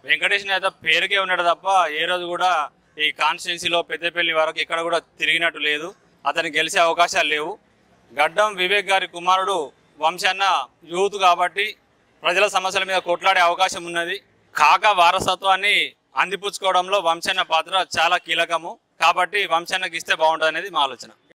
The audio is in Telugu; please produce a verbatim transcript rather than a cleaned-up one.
వెంకటేష్ నేత పేరుకే ఉన్నాడు తప్ప ఏ రోజు కూడా ఈ కాన్స్టిట్యున్సీలో పెద్దపల్లి వరకు ఇక్కడ కూడా తిరిగినట్టు లేదు. అతను గెలిచే అవకాశాలు లేవు. గడ్డం వివేక్ గారి కుమారుడు వంశన్న యూత్ కాబట్టి ప్రజల సమస్యల మీద కొట్లాడే అవకాశం ఉన్నది. కాక వారసత్వాన్ని అందిపుచ్చుకోవడంలో వంశన్న పాత్ర చాలా కీలకము. కాబట్టి వంశన్నకి ఇస్తే బాగుంటుంది అనేది మా ఆలోచన.